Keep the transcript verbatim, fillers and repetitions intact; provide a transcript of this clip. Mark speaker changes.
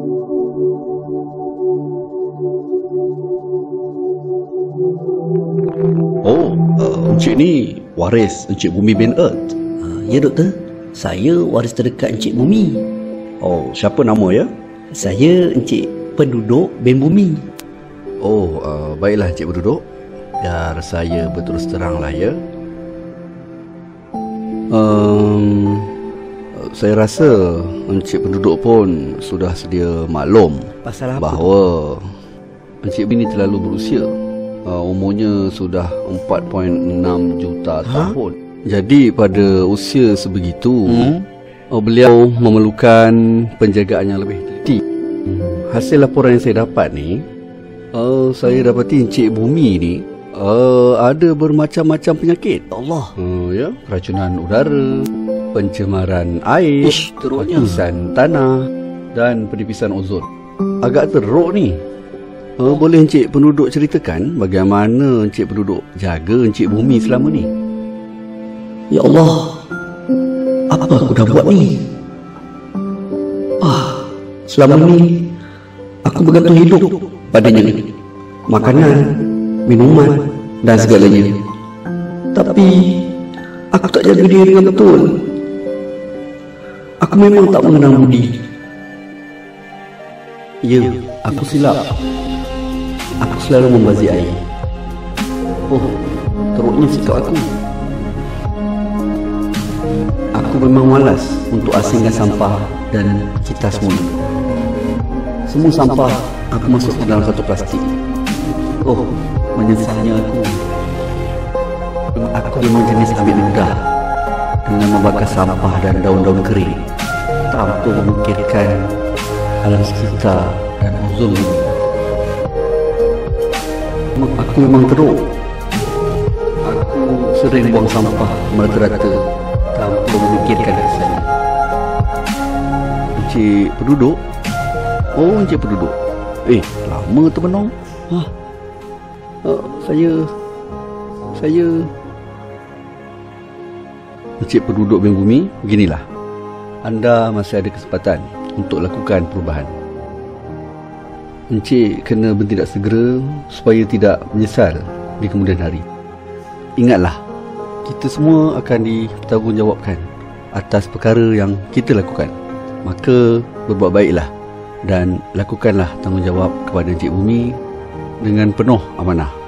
Speaker 1: Oh, uh, Encik ni waris Encik Bumi bin Earth.
Speaker 2: Uh, ya doktor, saya waris terdekat Encik Bumi.
Speaker 1: Oh, siapa nama ya?
Speaker 2: Saya Encik Penduduk bin Bumi.
Speaker 1: Oh, uh, baiklah Encik Penduduk. Biar saya berterus teranglah ya. Um, saya rasa Encik Penduduk pun sudah sedia maklum
Speaker 2: Pasal apa?
Speaker 1: bahawa Encik Bumi ni terlalu berusia. Uh, umurnya sudah empat perpuluhan enam juta
Speaker 2: Ha?
Speaker 1: tahun. Jadi pada usia sebegitu,
Speaker 2: Hmm?
Speaker 1: uh, beliau memerlukan penjagaan yang lebih teliti. Hmm. Hasil laporan yang saya dapat ni, uh, saya dapati Encik Bumi ni uh, ada bermacam-macam penyakit.
Speaker 2: Ya Allah.
Speaker 1: Uh, ya, keracunan udara, pencemaran air,
Speaker 2: Ish, teruknya.
Speaker 1: lapisan tanah dan penipisan ozon. Agak teruk ni. Uh, boleh Encik Penduduk ceritakan bagaimana Encik Penduduk jaga Encik Bumi selama ni?
Speaker 2: Ya Allah, apa aku dah buat ni? Ah, selama ni aku bergantung hidup padanya, makanan, minuman dan segalanya. Tapi aku tak jaga dia dengan betul. Aku memang tak mengenal budi.
Speaker 1: Ya, aku silap.
Speaker 2: Aku selalu membazir air. Oh, teruknya sikap aku. Aku memang malas untuk asingkan sampah dan kita semua. Semua sampah aku masuk ke dalam satu plastik. Oh, menyesalnya aku. Aku memang jenis ambil mudah dengan membakar sampah dan daun-daun kering tanpa memikirkan alam sekitar dan ozon bumi. Aku memang teruk. Aku sering buang sampah merata-rata tanpa memikirkan kesannya.
Speaker 1: Encik Penduduk? Oh, Encik Penduduk. Eh, lama termenung.
Speaker 2: Hah? Uh, saya... Saya...
Speaker 1: Encik Penduduk bin Bumi, beginilah. Anda masih ada kesempatan untuk lakukan perubahan. Encik kena bertindak segera supaya tidak menyesal di kemudian hari. Ingatlah, kita semua akan dipertanggungjawabkan atas perkara yang kita lakukan. Maka berbuat baiklah dan lakukanlah tanggungjawab kepada Encik Bumi dengan penuh amanah.